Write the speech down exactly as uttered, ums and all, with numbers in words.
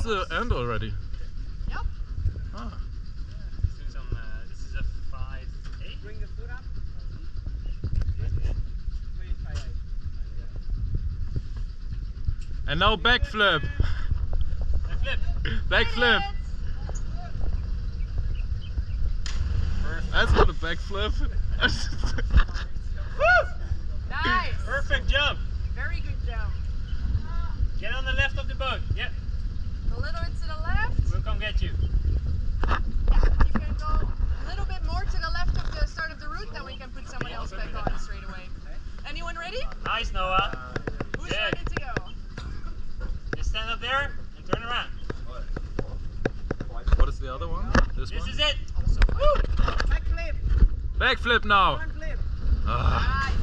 the end already? Yep. Ah. Some, uh, this is a five eight. Bring the foot up. And now backflip. Backflip. Backflip. That's not a backflip. Nice. Perfect jump. Very good jump. Get on the left of the boat. Yep. A little to the left. We'll come get you. Yeah, you can go a little bit more to the left of the start of the route, then we can put someone else back on straight away. Anyone ready? Nice, Noah. Who's Good. ready to go? Just stand up there and turn around. What is the other one? This, This one? is it. Backflip. Backflip now. Front flip. Ah. Ah,